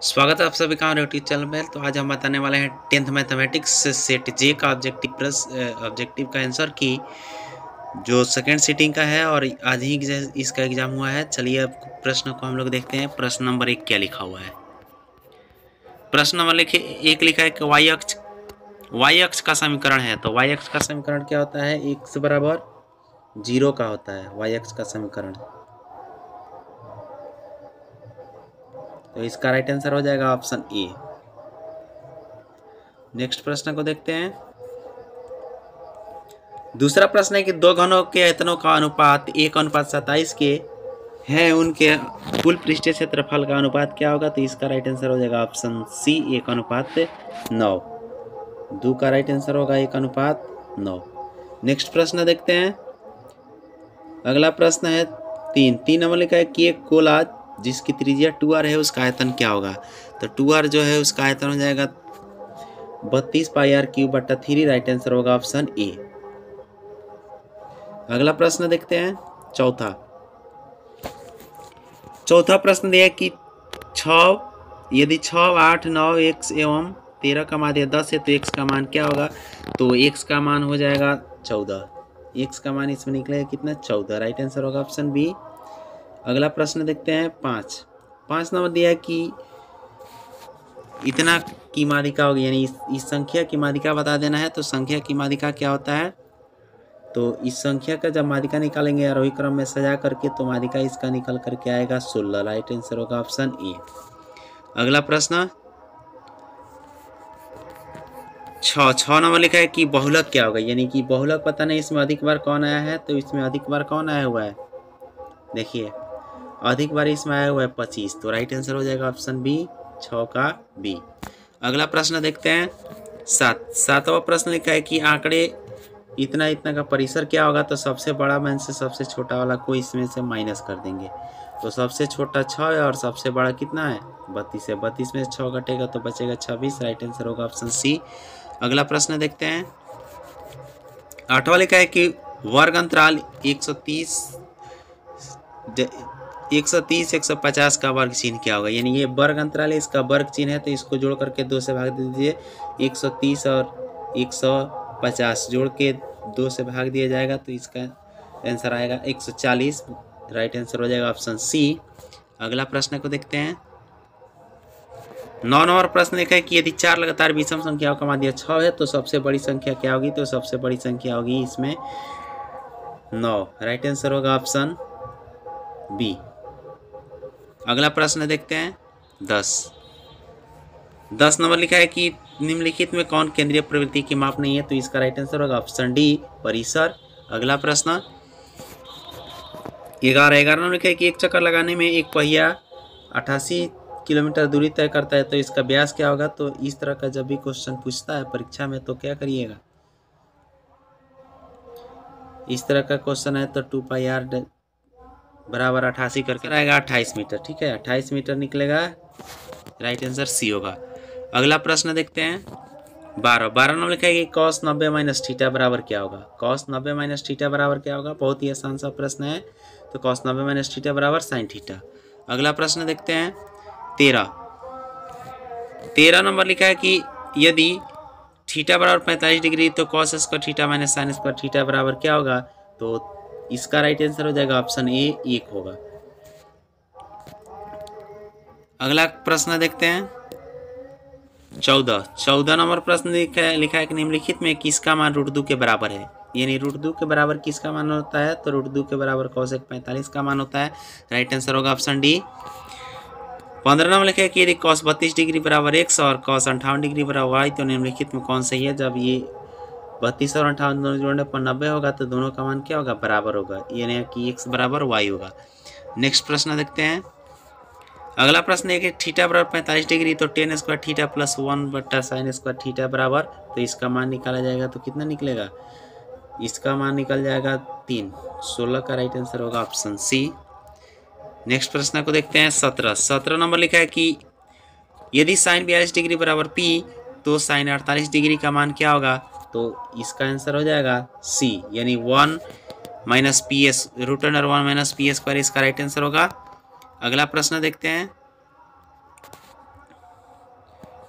स्वागत है आप सभी का हमारे यूट्यूब चैनल में। तो आज हम बताने वाले हैं 10th मैथमेटिक्स सेट जे का ऑब्जेक्टिव का आंसर की जो सेकेंड सीटिंग का है और आज ही इसका एग्जाम हुआ है। चलिए अब प्रश्न को हम लोग देखते हैं। प्रश्न नंबर 1 क्या लिखा हुआ है। प्रश्न नंबर एक लिखा है कि वाई अक्ष का समीकरण है। तो वाई अक्ष का समीकरण क्या होता है? x बराबर 0 का होता है वाई अक्ष का समीकरण। तो इसका राइट आंसर हो जाएगा ऑप्शन ए। नेक्स्ट प्रश्न को देखते हैं। दूसरा प्रश्न है कि दो घनों के आयतनों का अनुपात 1:27 के है, उनके कुल पृष्ठीय क्षेत्रफल का अनुपात क्या होगा? तो इसका राइट आंसर हो जाएगा ऑप्शन सी 1:9। 2 का राइट आंसर होगा 1:9। नेक्स्ट प्रश्न देखते हैं। अगला प्रश्न है 3 नंबर लिखा है कि एक गोला जिसकी त्रिज्या 2r है उसका आयतन क्या होगा? तो 2r जो है उसका आयतन हो जाएगा 32 πr³/3। राइट आंसर होगा ऑप्शन ए। अगला प्रश्न देखते हैं। चौथा प्रश्न दिया कि 6 8 9 x एवं 13 का माध्य 10 है तो x का मान क्या होगा? तो x का मान हो जाएगा 14। x का मान इसमें निकलेगा कितना? 14। राइट आंसर होगा ऑप्शन बी। अगला प्रश्न देखते हैं 5 नंबर दिया है कि इतना की माध्यिका होगी, यानी इस संख्या की माध्यिका बता देना है। तो संख्या की माध्यिका क्या होता है? तो इस संख्या का जब माध्यिका निकालेंगे आरोही क्रम में सजा करके तो माध्यिका इसका निकल करके आएगा 16। राइट आंसर होगा ऑप्शन ए। अगला प्रश्न 6 नंबर लिखा है कि बहुलक क्या होगा? यानी कि बहुलक पता नहीं इसमें अधिक बार कौन आया है। तो इसमें अधिक बार कौन आया हुआ है? देखिए अधिक बार इसमें आया हुआ है 25। तो राइट आंसर हो जाएगा ऑप्शन बी 6 का बी। अगला प्रश्न देखते हैं 7वां प्रश्न लिखा है कि आंकड़े इतना का परिसर क्या होगा? तो सबसे बड़ा में से सबसे छोटा वाला को इसमें से माइनस कर देंगे। तो सबसे छोटा 6 है और सबसे बड़ा कितना है? 32 है। 32 में 6 कटेगा तो बचेगा 26। राइट आंसर होगा ऑप्शन सी। अगला प्रश्न देखते हैं। 8वां लिखा है कि वर्ग अंतराल 130 150 का वर्ग चिन्ह क्या होगा? यानी ये वर्ग अंतराल है, इसका वर्ग चिन्ह है तो इसको जोड़ करके 2 से भाग दे दीजिए। 130 और 150 जोड़ के 2 से भाग दिया जाएगा तो इसका आंसर आएगा 140। राइट आंसर हो जाएगा ऑप्शन सी। अगला प्रश्न को देखते हैं। 9 नंबर प्रश्न लिखा है कि यदि 4 लगातार विषम संख्याओं का माध्य 6 है तो सबसे बड़ी संख्या क्या होगी? तो सबसे बड़ी संख्या होगी इसमें 9। राइट आंसर होगा ऑप्शन बी। अगला प्रश्न देखते हैं 10 नंबर लिखा है कि निम्नलिखित में कौन केंद्रीय प्रवृत्ति की माप नहीं है? तो इसका राइट आंसर होगा ऑप्शन डी परिसर। अगला प्रश्न 11 नंबर लिखा है कि एक चक्कर लगाने में एक पहिया 88 किलोमीटर दूरी तय करता है तो इसका व्यास क्या होगा? तो इस तरह का जब भी क्वेश्चन पूछता है परीक्षा में तो क्या करिएगा, इस तरह का क्वेश्चन है तो 2πr बराबर 88 करके आएगा 28 मीटर। ठीक है, 28 मीटर निकलेगा। राइट आंसर सी होगा। अगला प्रश्न देखते हैं 12 नंबर लिखा है कि cos 90 माइनस थीटा बराबर क्या होगा? cos 90 माइनस थीटा बराबर क्या होगा? बहुत ही आसान सा प्रश्न है। तो cos 90 माइनस थीटा बराबर साइन थीटा। अगला प्रश्न देखते हैं 13 नंबर लिखा है कि यदि थीटा बराबर 45 डिग्री तो cos स्क्वायर थीटा माइनस साइन स्क्वायर थीटा बराबर क्या होगा? तो इसका राइट आंसर हो जाएगा ऑप्शन ए 1 होगा। अगला प्रश्न देखते हैं 14 नंबर प्रश्न लिखा है कि निम्नलिखित में किसका मान √2 के बराबर है? यानी √2 के बराबर किसका मान होता है? तो √2 के बराबर cos 45 का मान होता है। राइट आंसर होगा ऑप्शन डी। 15 नंबर लिखा है कि यदि cos 32 डिग्री बराबर x और cos 58 डिग्री बराबर y तो निम्नलिखित में कौन सही है? जब ये 32 और 58 दोनों जोड़ने पर 90 होगा तो दोनों का मान क्या होगा? बराबर होगा, यानी कि x बराबर y होगा। नेक्स्ट प्रश्न देखते हैं। अगला प्रश्न है कि थीटा बराबर 45 डिग्री तो tan स्क्वायर थीटा प्लस 1/sin स्क्वायर थीटा बराबर, तो इसका मान निकाला जाएगा तो कितना निकलेगा? इसका मान निकल जाएगा 3। 16 का राइट आंसर होगा ऑप्शन सी। नेक्स्ट प्रश्न को देखते हैं 17 नंबर लिखा है कि यदि साइन 42 डिग्री बराबर p तो साइन 48 डिग्री का मान क्या होगा? तो इसका आंसर हो जाएगा सी, यानी 1 minus P S √1 minus P square इसका राइट आंसर होगा। अगला प्रश्न देखते हैं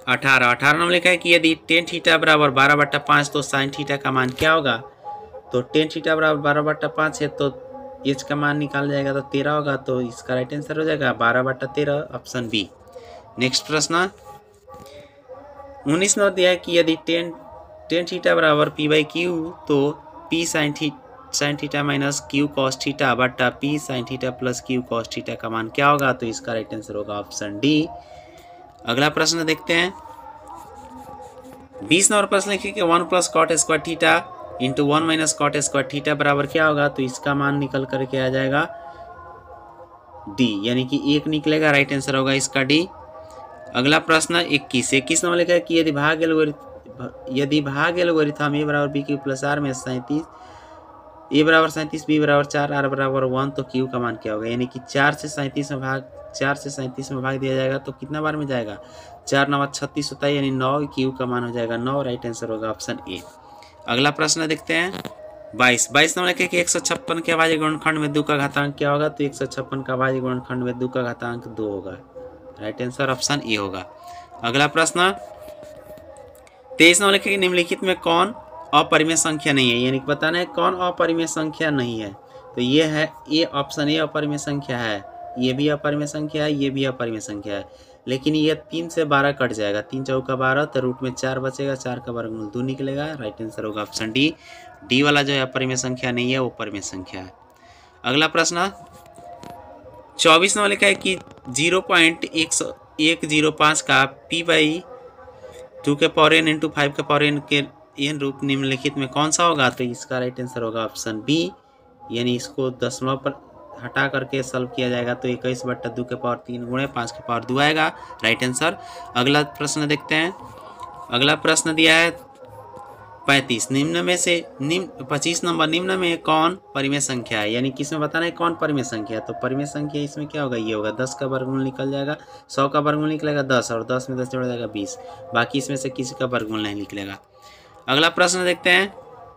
18 नंबर लिखा है कि यदि टेन थीटा बराबर 12/5 तो साइन थीटा का मान क्या होगा। तो टेन थीटा बराबर 12/5 है तो एच का मान निकाल जाएगा तो 13 होगा, तो इसका राइट आंसर हो जाएगा 12/13 ऑप्शन बी। नेक्स्ट प्रश्न 19 नंबर दिया है कि यदि टेन थीटा बराबर p/q तो p sine theta minus q cos theta बटा p sine theta plus q cos theta का मान क्या होगा। तो इसका राइट आंसर होगा ऑप्शन डी। अगला प्रश्न देखते हैं 20 नंबर प्रश्न लिखिए कि 1 + cot square theta into 1 - cot square theta बराबर क्या होगा। तो इसका मान निकल करके आ जाएगा डी, यानी कि 1 निकलेगा, राइट आंसर होगा इसका डी। अगला प्रश्न 21 नंबर लिखा है कि यदि भाग एल्गोरिथम a बराबर b क्यू प्लस r में 37 a बराबर 37 b बराबर 4 r बराबर 1 तो q का मान क्या होगा। यानी कि 4 से 37 में भाग दिया जाएगा तो कितना बार में जाएगा, 4 9 36 होता है, यानी 9 q का मान हो जाएगा 9, राइट आंसर होगा ऑप्शन ए। अगला प्रश्न देखते हैं 22 नंबर लिखे कि 156 के अभाज्य गुणनखंड में 2 का घातांक क्या होगा। तो 156 का अभाज्य गुणनखंड में 2 का घातांक 2 होगा, राइट आंसर ऑप्शन ए होगा। अगला प्रश्न 23 नंबर लिखे कि निम्नलिखित में कौन अपरिमेय संख्या नहीं है, यानी कि बताना है कौन अपरिमेय संख्या नहीं है। तो ये है ए, ऑप्शन ए अपरिमेय संख्या है, ये भी अपरिमेय संख्या है, ये भी अपरिमेय संख्या है, लेकिन ये 3 से 12 कट जाएगा, 3 चौका 12 तो रूट में 4 बचेगा, 4 का वर्गमूल 2 निकलेगा, राइट आंसर होगा ऑप्शन डी। डी वाला जो है अपरिमेय संख्या नहीं है, वो परिमेय संख्या है। अगला प्रश्न 24 नंबर लिखा है कि 0.105 का p/2 के पावर n इंटू 5 के पावर n के n रूप निम्नलिखित में कौन सा होगा। तो इसका राइट आंसर होगा ऑप्शन बी, यानी इसको दशमलव पर हटा करके सॉल्व किया जाएगा तो 21/2 के पावर 3 गुणे 5 के पावर 2 आएगा, राइट आंसर। अगला प्रश्न देखते हैं। अगला प्रश्न दिया है 25 नंबर निम्न में कौन परिमेय संख्या है, यानी किसमें बताना है कौन परिमेय संख्या है। तो परिमेय संख्या इसमें क्या होगा, ये होगा 10 का वर्गमूल निकल जाएगा, 100 का वर्गमूल निकलेगा 10 और 10 में 10 जोड़ा जाएगा 20, बाकी इसमें से किसी का वर्गमूल नहीं निकलेगा। अगला प्रश्न देखते हैं।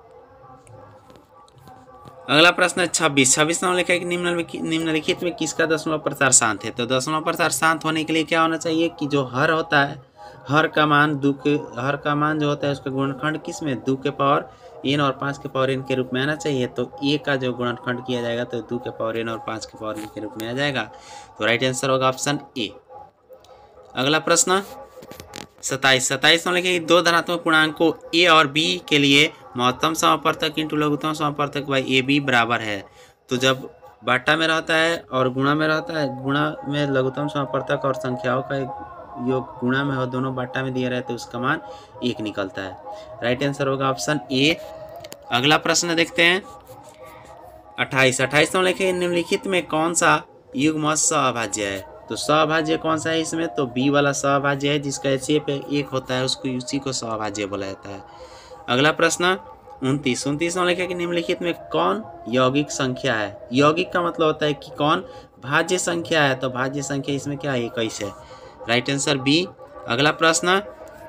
अगला प्रश्न 26 नंबर लिखा है कि निम्नलिखित में किसका दशमलव प्रसार शांत है। तो दशमलव प्रसार शांत होने के लिए क्या होना चाहिए कि जो हर होता है, हर का मान जो होता है उसका गुणनखंड किस में 2 के पावर n और 5 के पावर n के रूप में आना चाहिए। तो ए का जो गुणनखंड किया जाएगा तो 2 के पावर n और 5 के पावर n के रूप में आ जाएगा, तो राइट आंसर होगा ऑप्शन ए। अगला प्रश्न 27 नंबर लिखिए दो धनात्मक पूर्णांकों a और b के लिए महत्तम समापवर्तक इंटू लघुत्तम समापवर्तक बाई ए बी बराबर है। तो जब बाटा में रहता है और गुणा में रहता है, गुणा में लघुत्तम समापवर्तक और संख्याओं का योग गुणा में हो, दोनों बाटा में दिया रहे तो उसका मान 1 निकलता है, राइट आंसर होगा ऑप्शन ए। अगला प्रश्न देखते हैं 28 नंबर लिखिए निम्नलिखित में कौन सा युग्म सहअभाज्य है। तो सहअभाज्य कौन सा है इसमें, तो बी वाला सहअभाज्य है, जिसका HCF 1 होता है, उसको उसी को सहअभाज्य बोला जाता है। अगला प्रश्न 29 नंबर लिखा कि निम्नलिखित में कौन यौगिक संख्या है। यौगिक का मतलब होता है कि कौन भाज्य संख्या है, तो भाज्य संख्या इसमें क्या है 21 है, राइट आंसर बी। अगला प्रश्न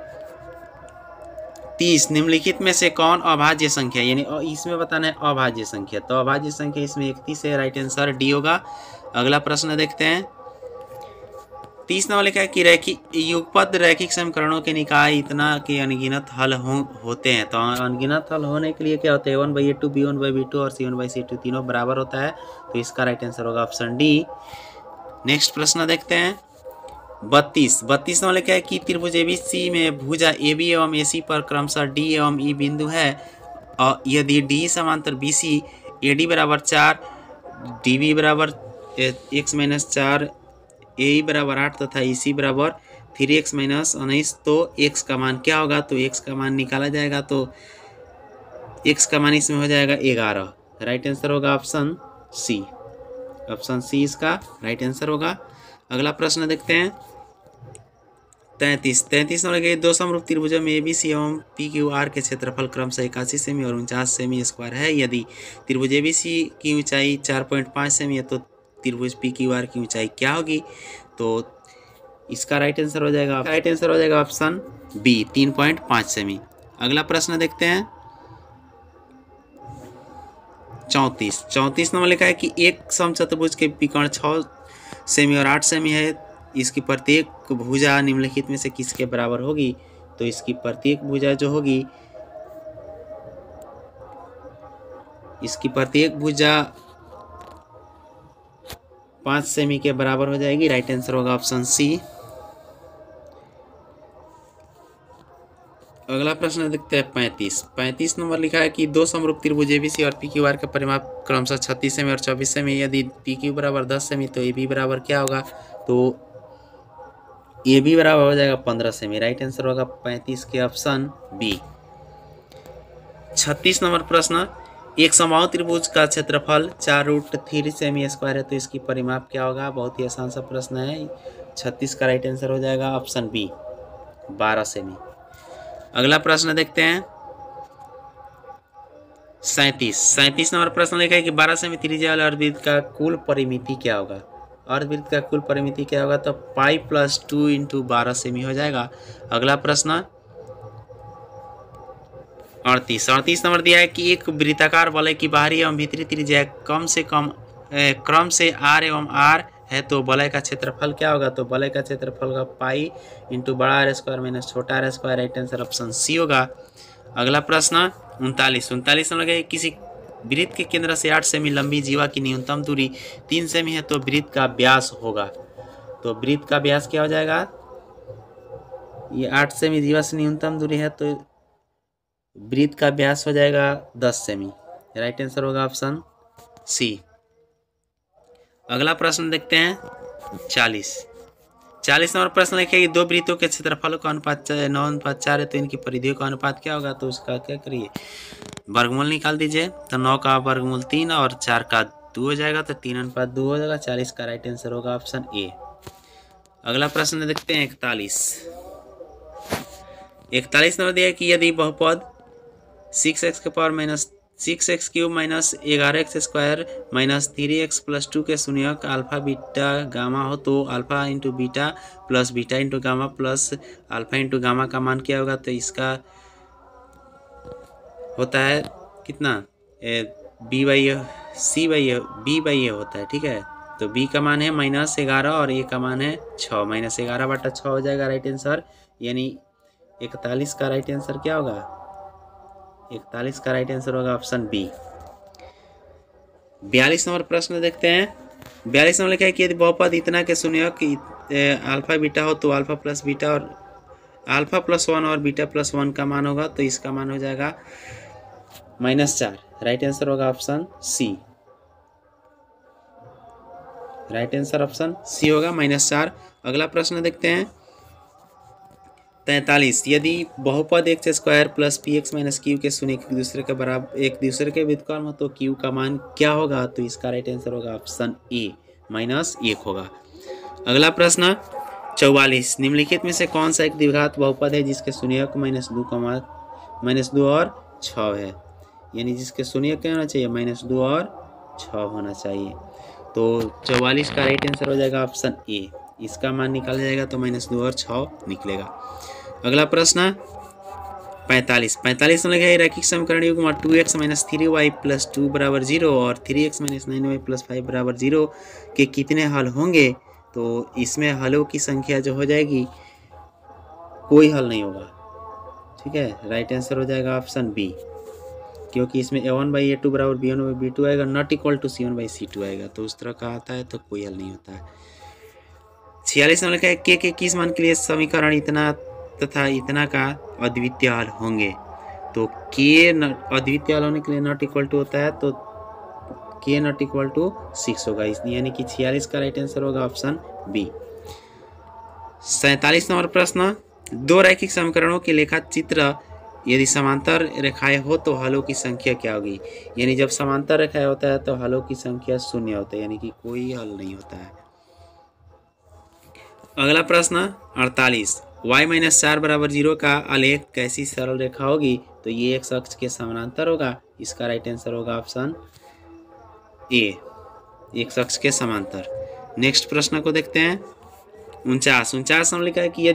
30 निम्नलिखित में से कौन अभाज्य संख्या, यानी इसमें बताना है अभाज्य संख्या, तो अभाज्य संख्या इसमें 31 है, राइट आंसर डी होगा। अगला प्रश्न देखते हैं 30 नंबर लिखा है कि युगपद रैखिक समीकरणों के निकाय इतना के अनगिनत हल होते हैं। तो अनगिनत हल होने के लिए क्या होता है, a1/a2 b1/b2 और c1/c2 तीनों बराबर होता है, तो इसका राइट आंसर होगा ऑप्शन डी। नेक्स्ट प्रश्न देखते हैं 32 नंबर लिखा है कि त्रिभुज ABC में भुजा AB एवं AC पर क्रमशः D एवं E बिंदु है, और यदि D समांतर BC AD बराबर 4 DB बराबर x-4 AE बराबर 8 तथा EC बराबर 3x - 19 तो x का मान क्या होगा। तो x का मान निकाला जाएगा तो x का मान इसमें हो जाएगा 11, राइट आंसर होगा ऑप्शन सी। ऑप्शन सी इसका राइट आंसर होगा। अगला प्रश्न देखते हैं 33 नंबर के दो समरूप त्रिभुजों में ABC एवं PQR के क्षेत्रफल क्रमशः 81 सेमी और 49 सेमी स्क्वायर है। यदि त्रिभुज ABC की ऊंचाई 4.5 सेमी है तो त्रिभुज PQR की ऊंचाई क्या होगी। तो इसका राइट आंसर हो जाएगा ऑप्शन बी 3.5 सेमी। अगला प्रश्न देखते हैं 34 नंबर लिखा है कि एक समचतुर्भुज के विकर्ण 6 सेमी और 8 सेमी है, इसकी प्रत्येक भुजा निम्नलिखित में से किसके बराबर होगी? तो इसकी प्रत्येक भुजा जो होगी, इसकी प्रत्येक भुजा 5 सेमी के बराबर हो जाएगी। राइट आंसर होगा ऑप्शन सी। अगला प्रश्न देखते हैं 35 नंबर लिखा है कि दो समरूप त्रिभुज एबीसी और पीक्यूआर का परिमाप क्रमशः 36 सेमी और 24 सेमी। यदि पीक्यू बराबर 10 सेमी तो ए बी बराबर क्या होगा? तो ए बी बराबर हो जाएगा 15 सेमी। राइट आंसर होगा 35 के ऑप्शन बी। 36 नंबर प्रश्न, एक समबाहु त्रिभुज का क्षेत्रफल 4√3 सेमी स्क्वायर है तो इसकी परिमाप क्या होगा? बहुत ही आसान सा प्रश्न है। 36 का राइट आंसर हो जाएगा ऑप्शन बी 12 सेमी। अगला प्रश्न देखते हैं 37 नंबर प्रश्न लिखा है कि 12 सेमी त्रिज्या वाले अर्धवृत्त का कुल परिमिति क्या होगा? अर्धवृत्त का कुल परिमिति क्या होगा? तो पाई प्लस 2 इंटू 12 सेमी हो जाएगा। अगला प्रश्न 38 नंबर दिया है कि एक वृत्ताकार वलय की बाहरी एवं भीतरी त्रिज्या कम से कम क्रम से आर एवं आर है तो वलय का क्षेत्रफल क्या होगा? तो वलय का क्षेत्रफल का पाई इंटू बड़ा आर स्क्वायर माइनस छोटा R square. Right answer option C होगा। अगला प्रश्न 39 नंबर है किसी वृत्त के केंद्र से 8 सेमी लंबी जीवा की न्यूनतम दूरी 3 सेमी है तो वृत्त का व्यास होगा। तो वृत्त का व्यास क्या हो जाएगा? ये 8 सेमी जीवा से न्यूनतम दूरी है तो वृत्त का व्यास हो जाएगा 10 सेमी। राइट आंसर होगा ऑप्शन सी। अगला प्रश्न देखते हैं 40 नंबर प्रश्न लिखिए कि दो वृत्तों के क्षेत्रफलों का अनुपात 9:4 है तो इनकी परिधियों का अनुपात क्या होगा? तो उसका क्या करिए, वर्गमूल निकाल दीजिए। तो 9 का वर्गमूल 3 और 4 का 2 हो जाएगा तो 3:2 हो जाएगा। 40 का राइट आंसर होगा ऑप्शन ए। अगला प्रश्न देखते हैं 41 नंबर दिया है कि यदि बहुपद 6x³ minus 11x square minus 3x plus 2 के शून्यक अल्फा बीटा गामा हो तो alpha into beta plus beta into gamma plus alpha into gamma का मान क्या होगा? तो इसका होता है कितना? बी बाई ए होता है। ठीक है, तो बी का मान है -11 और ए का मान है 6। -11/6 हो जाएगा राइट आंसर। यानी 41 का राइट आंसर क्या होगा? 41 का राइट आंसर होगा ऑप्शन बी। 42 नंबर प्रश्न देखते हैं। 42 नंबर लिखा है कि यदि बहुपद इतना के शून्यक अल्फा बीटा हो तो अल्फा प्लस बीटा और अल्फा प्लस 1 और बीटा प्लस 1 का मान होगा तो इसका मान हो जाएगा -4। राइट आंसर होगा option C. Right answer option C होगा -4। अगला प्रश्न देखते हैं 43, यदि बहुपद x square plus px minus Q के शून्य एक दूसरे के व्युत्क्रम हो तो क्यू का मान क्या होगा? तो इसका राइट आंसर होगा ऑप्शन ए -1 होगा। अगला प्रश्न 44, निम्नलिखित में से कौन सा एक द्विघात बहुपद है जिसके शून्यक -2 और 6 है? यानी जिसके शून्यक क्या होना चाहिए? -2 और 6 होना चाहिए। तो 44 का राइट आंसर हो जाएगा ऑप्शन ए। इसका मान निकाला जाएगा तो -2 और 6 निकलेगा। अगला प्रश्न 45 में लिखा है रैखिक समीकरण युग्म 2x - 3y + 2 = 0 और 3x - 9y + 5 = 0 के कितने हल होंगे? तो इसमें हलों की संख्या जो हो जाएगी, कोई हल नहीं होगा। ठीक है, राइट आंसर हो जाएगा ऑप्शन बी, क्योंकि इसमें a1/a2 = b1/b2 आएगा, नॉट इक्वल टू c1/c2 आएगा। तो उस तरह का आता है तो कोई हल नहीं होता है। 46 में लिखा है के किस मान के लिए समीकरण इतना तथा इतना का अद्वितीय हल होंगे? तो के अद्वितीय हल होने के लिए नॉट इक्वल टू होता है तो के नॉट इक्वल टू 6 होगा। यानी कि 46 का राइट आंसर होगा ऑप्शन बी। 47 नंबर प्रश्न, दो रैखिक समीकरणों के लेखा चित्र यदि समांतर रेखाएं हो तो हलों की संख्या क्या होगी? यानी जब समांतर रेखाएं होता है तो हलों की संख्या 0 होता है, यानी कि कोई हल नहीं होता है। अगला प्रश्न 48, y - 4 = 0 का आलेख कैसी सरल रेखा होगी? तो ये x अक्ष के समानांतर होगा। इसका राइट आंसर होगा ऑप्शन ए, x अक्ष के समांतर। नेक्स्ट प्रश्न को देखते हैं 49 में लिखा है कि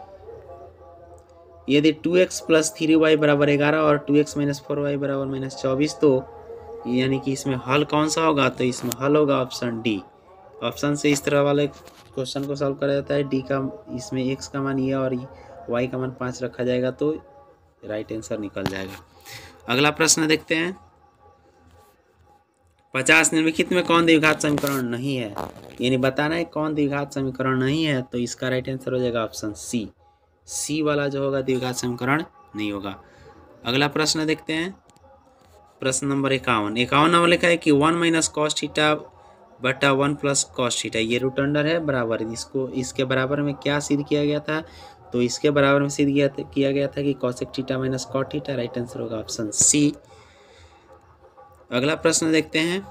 यदि 2x + 3y = 11 और 2x - 4y = -24 तो यानी कि इसमें हल कौन सा होगा? तो इसमें हल होगा ऑप्शन डी, ऑप्शन से इस तरह वाले क्वेश्चन को सॉल्व करा जाता है। डी का इसमें x का मान ये और y का मान 5 रखा जाएगा तो राइट आंसर निकल जाएगा। अगला प्रश्न देखते हैं। 50 निम्नलिखित में कौन द्विघात समीकरण नहीं है, यानी बताना है कौन द्विघात समीकरण नहीं है, तो इसका राइट आंसर हो जाएगा ऑप्शन सी वाला जो होगा द्विघात समीकरण नहीं होगा। अगला प्रश्न देखते हैं। प्रश्न नंबर 51 नंबर लिखा है कि 1 माइनस कॉस थीटा बटा 1 प्लस कॉस थीटा, ये रूट अंडर है बराबर, इसको इसके बराबर में क्या सिद्ध किया गया था, तो इसके बराबर में सिद्ध किया गया था कि cosec theta minus cot theta, right answer होगा ऑप्शन सी। अगला प्रश्न देखते हैं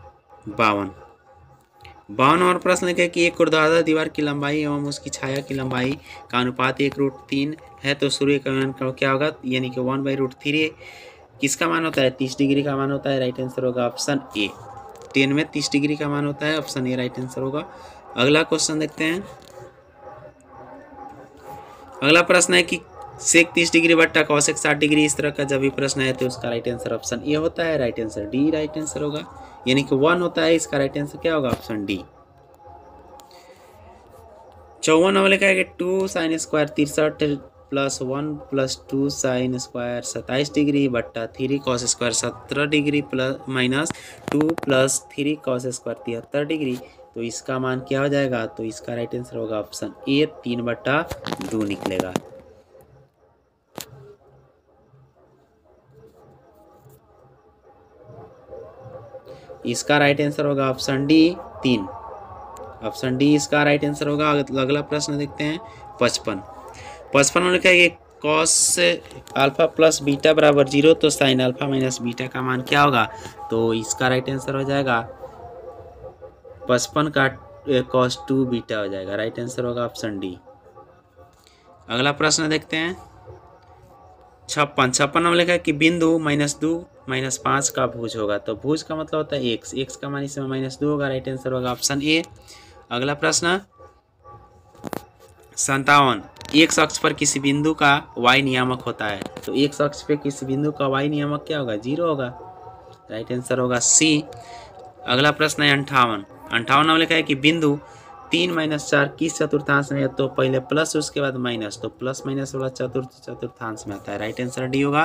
52 और प्रश्न लिखा है कि एक ऊर्ध्वाधर दीवार की लंबाई एवं उसकी छाया की लंबाई का अनुपात 1√3 है, तो सूर्य का मान क्या होगा, यानी कि 1/√3 किसका मान होता है, 30 डिग्री का मान होता है, राइट आंसर होगा ऑप्शन ए। 10 में 30 डिग्री का मान होता है, ऑप्शन ए राइट आंसर होगा। अगला क्वेश्चन देखते हैं। अगला प्रश्न है कि सेक 30 डिग्री बट्टा कॉसेक 60 डिग्री, इस तरह का जब भी प्रश्न है तो उसका राइट आंसर ऑप्शन ए होता है, right answer D right answer होगा, यानी कि 1 होता है, इसका राइट आंसर क्या होगा, ऑप्शन डी। 54 नंबर लिखा है कि 2 sine square 63 plus 1 plus 2 sine square 27 degree बट्टा 3 cos square 17 degree plus minus 2 plus 3 cos square 73 degree, तो इसका मान क्या हो जाएगा, तो इसका राइट आंसर होगा ऑप्शन ए 3/2 निकलेगा। इसका राइट आंसर होगा ऑप्शन डी 3, ऑप्शन डी इसका राइट आंसर होगा। अगला प्रश्न देखते हैं 55 में लिखा है कि कॉस अल्फा प्लस बीटा बराबर 0, तो साइन अल्फा माइनस बीटा का मान क्या होगा, तो इसका राइट आंसर हो जाएगा 55 का कॉस 2 बीटा हो जाएगा, राइट आंसर होगा ऑप्शन डी। अगला प्रश्न देखते हैं 56 में लिखा है कि बिंदु -2 -5 का भुज होगा, तो भुज का मतलब होता है x का मान इसमें -2 होगा, राइट आंसर होगा ऑप्शन ए। अगला प्रश्न 57 एक अक्ष पर किसी बिंदु का y नियामक होता है, तो एक अक्ष पे किसी बिंदु का y नियामक क्या होगा, 0 होगा, राइट आंसर होगा सी। अगला प्रश्न है 58 में लिखा है कि बिंदु 3 - 4 किस चतुर्थांश में है, तो पहले प्लस उसके बाद माइनस, तो प्लस माइनस वाला चतुर्थांश में आता है, राइट आंसर डी होगा।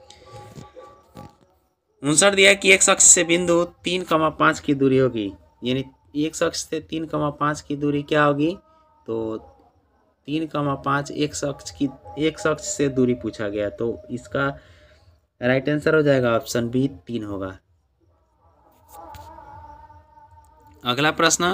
59 दिया है कि एक अक्ष से बिंदु 3,5 की दूरी होगी, यानी एक अक्ष से 3,5 की दूरी क्या होगी, तो 3,5 एक अक्ष से दूरी पूछा गया, तो इसका राइट आंसर हो जाएगा ऑप्शन बी 3 होगा। अगला प्रश्न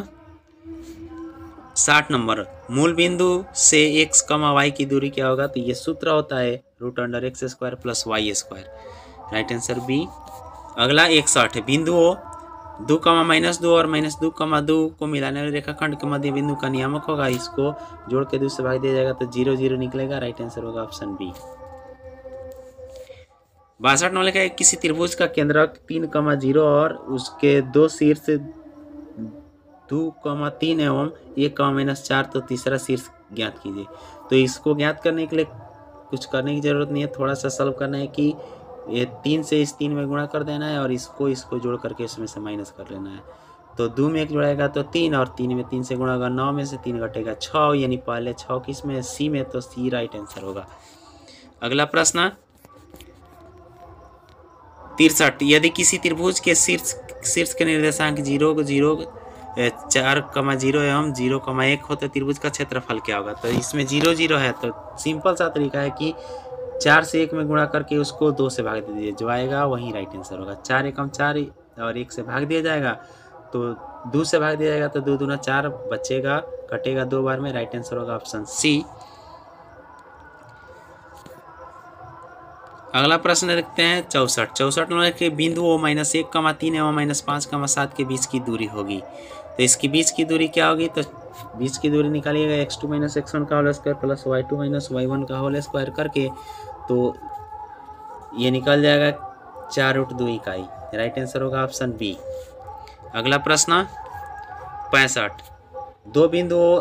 60 नंबर, मूल बिंदु से x, y की दूरी क्या होगा, तो ये सूत्र होता है √x² plus y², right answer B. अगला 61 बिंदुओं 2, -2 और -2, को मिलाने वाले रेखाखंड के मध्य बिंदु का नियामक होगा, इसको जोड़ के 2 से भाग दिया जाएगा तो 0 0 निकलेगा, राइट आंसर होगा ऑप्शन बी। 62 नंबर लिखा है किसी त्रिभुज का केंद्रक 3,0 और उसके 2 शीर्ष 2,3 एवं 1,-4, तो तीसरा शीर्ष ज्ञात कीजिए, तो इसको ज्ञात करने के लिए कुछ करने की जरूरत नहीं है, थोड़ा सा सॉल्व करना है कि ये 3 से इस 3 में गुणा कर देना है और इसको जोड़ करके इसमें से माइनस कर लेना है, तो 2 में 1 जुड़ेगा तो 3 और 3 में 3 से गुणा होगा, 9 में से 3 घटेगा 6, यानी पहले 6 किस में, सी में, तो सी राइट आंसर होगा। अगला प्रश्न 63 यदि किसी त्रिभुज के शीर्ष के निर्देशांक 0, 4,0 एवं 0,1 हो तो त्रिभुज का क्षेत्रफल क्या होगा, तो इसमें 0 0 है, तो सिंपल सा तरीका है कि 4 से 1 में गुणा करके उसको 2 से भाग दीजिए, जो आएगा वही राइट आंसर होगा। 4 एकम 4 और 1 से भाग दिया जाएगा, तो 2 से भाग दिया जाएगा तो 2 दूना 4 बचेगा, कटेगा 2 बार में, राइट आंसर होगा ऑप्शन सी। अगला प्रश्न देखते हैं 64 नंबर के बिंदुओं -1,3 एवं -5,7 के बीच की दूरी होगी, तो इसकी बीच की दूरी क्या होगी, तो बीच की दूरी निकालिएगा x2 - x1 का whole square plus y2 - y1 का होल स्क्वायर करके, तो ये निकल जाएगा 4√2 इकाई, राइट आंसर होगा ऑप्शन बी। अगला प्रश्न 65 दो बिंदुओं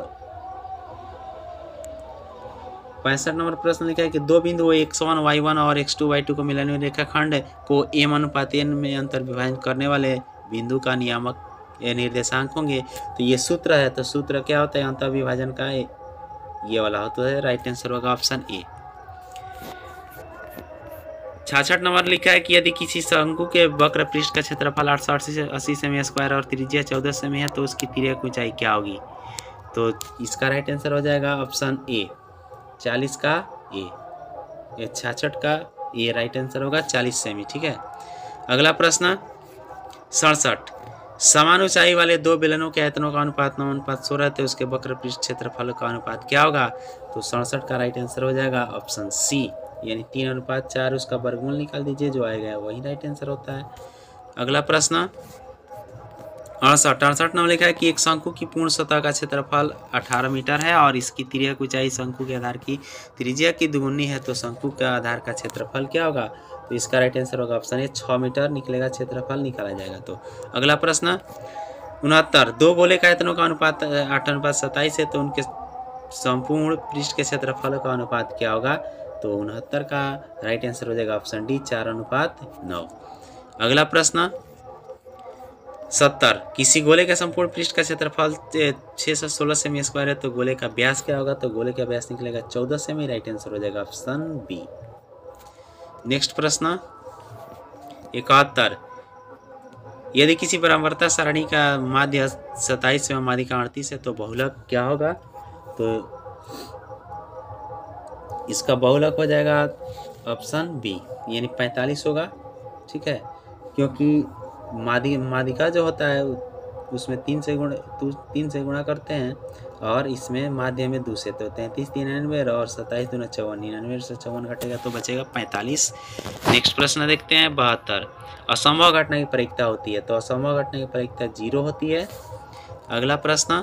65 नंबर प्रश्न लिखा है कि दो बिंदुओं x1 y1 और x2 y2 को मिलाने वाले रेखाखंड को m अनुपात n में अंतर विभाजन करने वाले बिंदु का नियामक ये निर्देशांक होंगे। तो ये सूत्र है, तो सूत्र क्या होता है अंतः विभाजन का, ये वाला होता है। राइट आंसर होगा ऑप्शन ए। 66 नंबर लिखा है कि यदि किसी शंकु के वक्र पृष्ठ का क्षेत्रफल 880 सेमी स्क्वायर और त्रिज्या 14 सेमी है तो उसकी तिर्यक ऊंचाई क्या होगी? तो इसका राइट आंसर हो जाएगा ऑप्शन ए 40 का ए। ये 66 का ये राइट आंसर होगा 40 सेमी। ठीक है, अगला प्रश्न 67। समान ऊंचाई वाले दो बेलनों के आयतनों का अनुपात 9:16 है तो उसके वक्र पृष्ठ क्षेत्रफल का अनुपात क्या होगा? तो 67 का राइट आंसर हो जाएगा ऑप्शन सी, यानी 3:4। उसका वर्गमूल निकाल दीजिए, जो आएगा वही राइट आंसर होता है। अगला प्रश्न 68 नंबर लिखा है कि एक शंकु की पूर्ण सतह का क्षेत्रफल 18 मीटर है और इसकी तिर्यक ऊंचाई शंकु के आधार की त्रिज्या की दुगुनी है, तो शंकु का आधार का क्षेत्रफल क्या होगा? तो इसका राइट आंसर होगा ऑप्शन ए 6 मीटर निकलेगा, क्षेत्रफल निकाला जाएगा। तो अगला प्रश्न 69। दो गोले का आयतनों का अनुपात 8:27 है तो उनके संपूर्ण पृष्ठ के क्षेत्रफल का अनुपात क्या होगा? तो 69 का राइट आंसर हो जाएगा ऑप्शन डी 4:9। अगला प्रश्न 70। किसी गोले के संपूर्ण पृष्ठ का क्षेत्रफल 616 सेमी स्क्वायर है तो गोले का व्यास क्या होगा? तो गोले का व्यास निकलेगा 14 सेमी, राइट आंसर हो जाएगा ऑप्शन बी। नेक्स्ट प्रश्न 71। यदि किसी परावर्तक सारणी का माध्य 27 एवं माध्यिका 38 है तो बहुलक क्या होगा? तो इसका बहुलक हो जाएगा ऑप्शन बी, यानी 45 होगा। ठीक है, क्योंकि माध्यिका जो होता है उसमें 3 से गुणा करते हैं और इसमें माध्य में 2 से, तो 33 93 और 27 दूना 54, 99 से 54 घटेगा तो बचेगा 45। नेक्स्ट प्रश्न देखते हैं 72। असंभव घटना की प्रायिकता होती है, तो असंभव घटना की प्रायिकता 0 होती है। अगला प्रश्न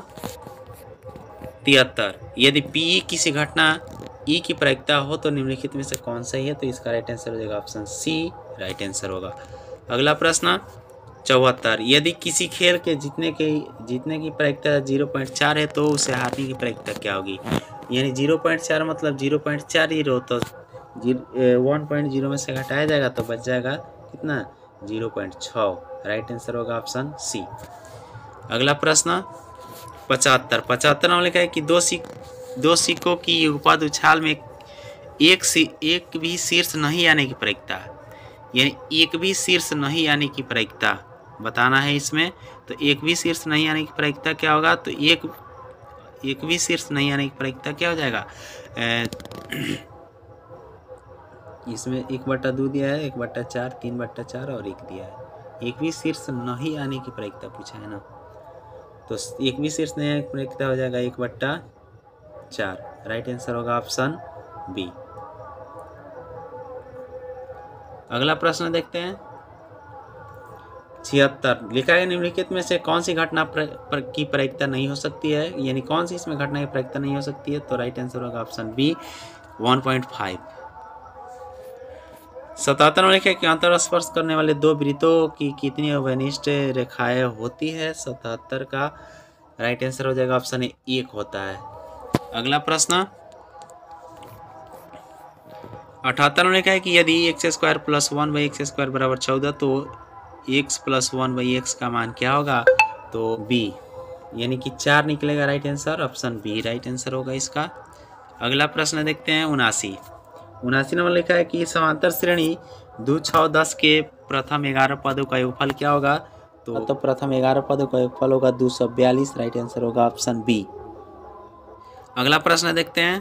73। यदि पी किसी घटना ई की प्रायिकता हो तो निम्नलिखित में से कौन सही है? तो इसका राइट आंसर हो जाएगा ऑप्शन सी, राइट आंसर होगा। अगला प्रश्न 74। यदि किसी खेल के जीतने की प्रायिकता 0.4 है तो उसे हारने की प्रायिकता क्या होगी? यानी 0.4 मतलब 0.40, तो 1.0 में से घटाया जाएगा तो बच जाएगा कितना? 0.6, राइट आंसर होगा ऑप्शन सी। अगला प्रश्न 75 नंबर लिखा है कि दो सिक्कों की युगपत उछाल में एक भी शीर्ष नहीं आने की प्रायिकता, यानी एक भी शीर्ष नहीं आने की प्रायिकता बताना है इसमें। तो एक भी शीर्ष नहीं आने की प्रायिकता क्या होगा? तो एक भी शीर्ष नहीं आने की प्रायिकता क्या हो जाएगा? इसमें 1/2 दिया है, 1/4, 3/4 और 1 दिया है। एक भी शीर्ष नहीं आने की प्रायिकता पूछा है ना, तो एक भी शीर्ष नहीं आने की प्रायिकता हो जाएगा 1/4, राइट आंसर होगा ऑप्शन बी। अगला प्रश्न देखते हैं 76। लिखा है निम्नलिखित में से कौन सी घटना की प्रायिकता नहीं हो सकती है, यानी कौन सी इसमें घटना की प्रायिकता नहीं हो सकती है? तो राइट आंसर होगा ऑप्शन बी 1.5। 77 में लिखा है कि अंतर स्पर्श करने वाले दो वृत्तों की कितनी अवनिष्ठ रेखाएं होती है? 77 का राइट आंसर हो जाएगा ऑप्शन ए 1 होता है। अगला प्रश्न 78 में लिखा है कि यदि x² + 1/x² बराबर 14 तो x + 1/x का मान क्या होगा? तो बी, यानी कि 4 निकलेगा, right answer option B, right answer होगा इसका। अगला प्रश्न देखते हैं 79 नंबर लिखा है कि समांतर श्रेणी 2, 6, 10 के प्रथम 11 पदों का योगफल क्या होगा? तो प्रथम 11 पदों का योगफल होगा 242, राइट आंसर होगा ऑप्शन बी। अगला प्रश्न देखते हैं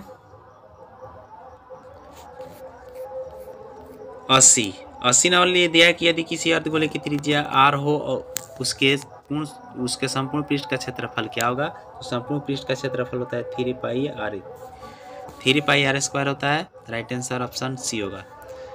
80 नंबर दिया है कि यदि किसी अर्धगोले की त्रिज्या r हो और उसके संपूर्ण पृष्ठ का क्षेत्रफल क्या होगा? तो संपूर्ण पृष्ठ का क्षेत्रफल होता है 3πr² होता है, राइट आंसर ऑप्शन सी होगा।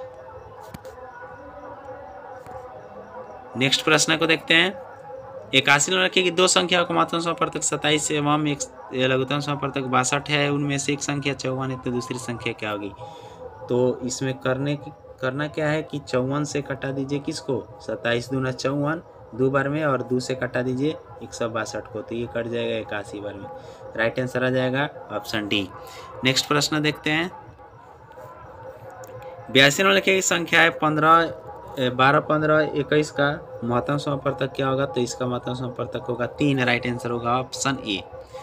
नेक्स्ट प्रश्न को देखते हैं 81 नंबर रखिए कि दो संख्याओं का महत्तम समापवर्तक 27 एवं एक लघुत्तम समापवर्तक 62 है, उनमें से एक संख्या 54 है तो दूसरी संख्या क्या होगी? तो इसमें करना क्या है कि 54 से कटा दीजिए किसको? 27 दूना 54 2 बार में, और 2 से कटा दीजिए 162 को, तो ये कट जाएगा 81 बार में, राइट आंसर आ जाएगा ऑप्शन डी। नेक्स्ट प्रश्न देखते हैं 82 नंबर लिखिए कि संख्याएं 15 12, 15, 21 का महत्तम समवर्तक क्या होगा? तो इसका महत्तम समवर्तक होगा 3। राइट आंसर होगा ऑप्शन ए।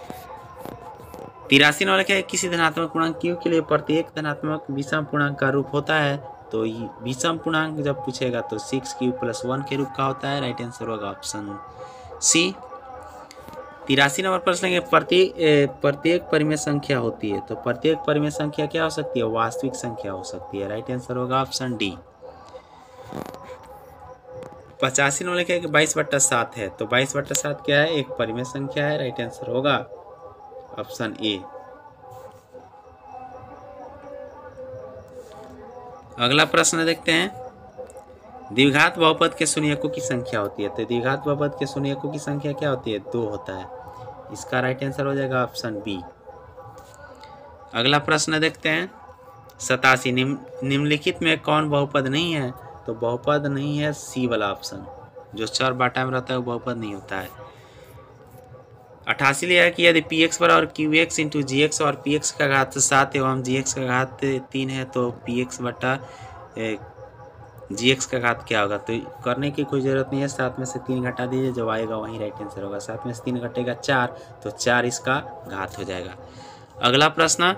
83 नंबर है किसी धनात्मक पूर्णांक q के लिए प्रत्येक धनात्मक विषम पूर्णांक का रूप होता है। तो विषम पूर्णांक जब पूछेगा तो 6q + 1 के रूप का होता है। राइट आंसर होगा ऑप्शन सी। 83 नंबर प्रश्न है प्रत्येक परिमेय संख्या होती है। तो प्रत्येक परिमेय संख्या क्या हो सकती है? वास्तविक संख्या हो सकती है। राइट आंसर होगा ऑप्शन डी। 85 नंबर लिखा है कि 22/7 है। तो 22/7 क्या है? एक परिमेय संख्या है। राइट आंसर होगा ऑप्शन ए। अगला प्रश्न देखते हैं। द्विघात बहुपद के शून्यकों की संख्या होती है। तो द्विघात बहुपद के शून्यकों की संख्या क्या होती है? 2 होता है। इसका राइट आंसर हो जाएगा ऑप्शन बी। अगला प्रश्न देखते हैं। 87 निम्नलिखित में कौन बहुपद नहीं है? तो बहुपद नहीं है सी वाला ऑप्शन, जो चर बाटा में रहता है वो बहुपद नहीं होता है। 88 लिया है कि यदि px बराबर qx इंटू gx और px का घात 7 एवं gx का घात 3 है तो px बटा gx का घात क्या होगा? तो करने की कोई ज़रूरत नहीं है। 7 में से 3 घटा दीजिए, जो आएगा वही राइट आंसर होगा। 7 में से 3 घटेगा 4, तो 4 इसका घात हो जाएगा। अगला प्रश्न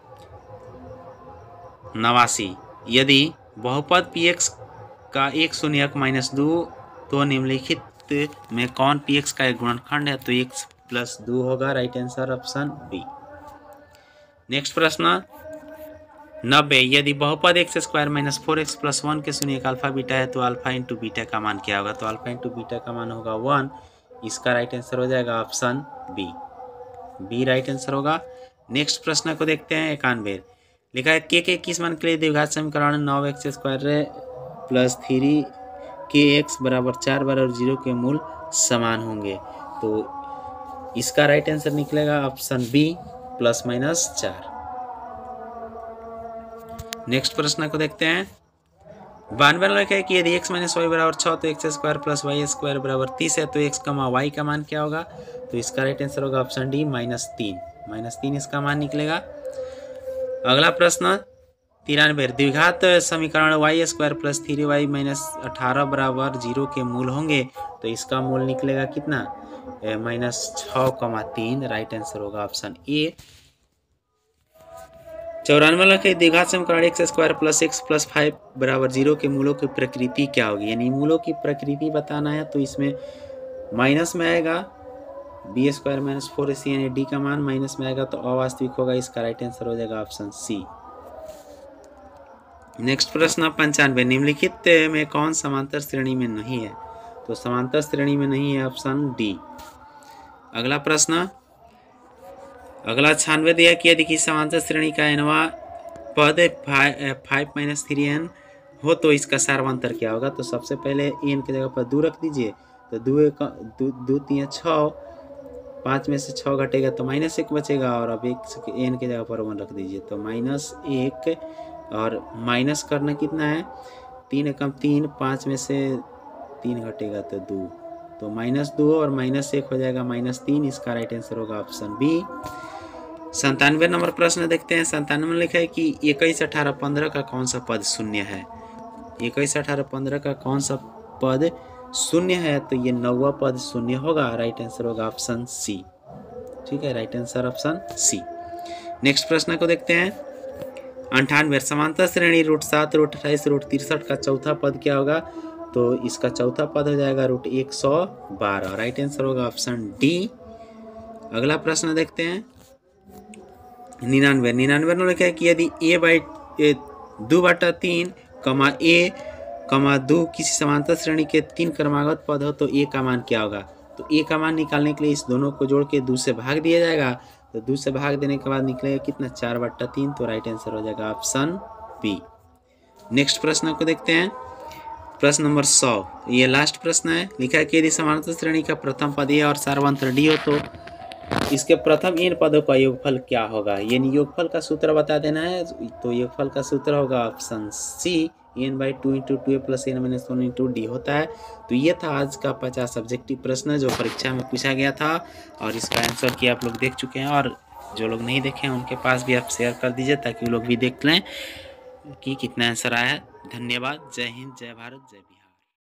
89 यदि बहुपद px का एक शून्यक -2 तो निम्नलिखित में कौन px का एक गुणनखंड है? तो x + 2 होगा। Right answer option B. Next प्रश्न 90 यदि बहुपद x² - 4x + 1 के शून्यक अल्फा बीटा है तो अल्फा इंटू बीटा का मान क्या होगा? तो अल्फा इंटू बीटा का मान होगा 1। इसका राइट आंसर हो जाएगा ऑप्शन बी राइट आंसर होगा। नेक्स्ट प्रश्न को देखते हैं। 91 लिखा है के किस मान के लिए द्विघात समीकरण 9x² + 3kx = 4 बार और 0 के मूल समान होंगे? तो इसका राइट आंसर निकलेगा ऑप्शन बी ±4। नेक्स्ट प्रश्न को देखते हैं। 92 लिखा है कि यदि x - y = 6 तो x² + y² = 30 है तो x, y का मान क्या होगा? तो इसका राइट आंसर होगा ऑप्शन डी -3 इसका मान निकलेगा। अगला प्रश्न 93 द्विघात समीकरण y² + 3y - 18 = 0 के मूल होंगे? तो इसका मूल निकलेगा कितना? -6,3। राइट आंसर होगा ऑप्शन ए। 94 लिखा द्विघात समीकरण x² + x + 5 = 0 के मूलों की प्रकृति क्या होगी? यानी मूलों की प्रकृति बताना है तो इसमें माइनस में आएगा b² - 4ac यानी d का मान माइनस में आएगा तो अवास्तविक होगा। इसका राइट आंसर हो जाएगा ऑप्शन सी। नेक्स्ट प्रश्न 95 निम्नलिखित में कौन समांतर श्रेणी में नहीं है? तो समांतर श्रेणी में नहीं है ऑप्शन डी। अगला प्रश्न अगला 96 दिया कि यदि किसी समांतर श्रेणी का nवां पद 5 - 3n हो तो इसका सार्वंतर क्या होगा? तो सबसे पहले n की जगह पर 2 रख दीजिए। तो 2 3 6, 5 में से 6 घटेगा तो -1 बचेगा और अब n की जगह पर 1 रख दीजिए। तो -1 और माइनस करना कितना है? 3 एकम 3, 5 में से 3 घटेगा तो 2, तो -2 और -1 हो जाएगा -3। इसका राइट आंसर होगा ऑप्शन बी। 97 नंबर प्रश्न देखते हैं। 97 में लिखा है कि 21, 18, 15 का कौन सा पद शून्य है? 21, 18, 15 का कौन सा पद शून्य है? तो ये 9वां पद शून्य होगा। राइट आंसर होगा ऑप्शन सी। ठीक है, right answer option C. Next प्रश्न को देखते हैं। 98 समांतर श्रेणी √7, √28, √63 का चौथा पद क्या होगा? तो इसका चौथा पद हो जाएगा √112। राइट आंसर होगा ऑप्शन डी। अगला प्रश्न देखते हैं। 99 में लिखा है कि यदि a/2/3, a, 2 किसी समांतर श्रेणी के 3 क्रमागत पद हो तो a का मान क्या होगा? तो a का मान निकालने के लिए इस दोनों को जोड़ के 2 से भाग दिया जाएगा। तो 2 से भाग देने के बाद निकलेगा कितना? 4/3। तो राइट आंसर हो जाएगा ऑप्शन बी। नेक्स्ट प्रश्न को देखते हैं। प्रश्न नंबर 100 ये लास्ट प्रश्न है। लिखा है कि यदि समांतर श्रेणी का प्रथम पद ए और सार्वंतर डी हो तो इसके प्रथम n पदों का योगफल क्या होगा? यानी योगफल का सूत्र बता देना है। तो योगफल का सूत्र होगा ऑप्शन सी n/2 × 2a + n - 1 × d होता है। तो ये था आज का 50 सब्जेक्टिव प्रश्न जो परीक्षा में पूछा गया था और इसका आंसर की आप लोग देख चुके हैं और जो लोग नहीं देखे हैं उनके पास भी आप शेयर कर दीजिए ताकि वो लोग भी देख लें कि कितना आंसर आया है। धन्यवाद। जय हिंद, जय भारत, जय बिहार।